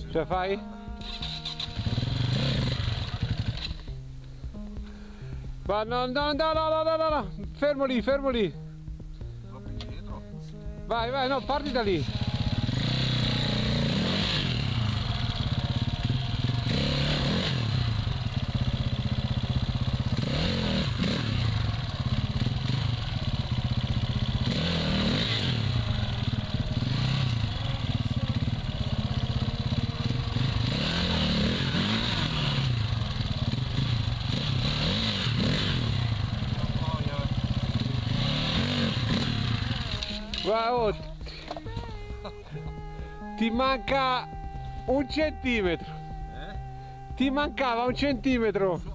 Ce la fai? Ma no, no, no, no, no, no, no, fermo lì, fermo lì. Vai, vai, no, parti da lì. Wow, ti manca un centimetro. Ti mancava un centimetro.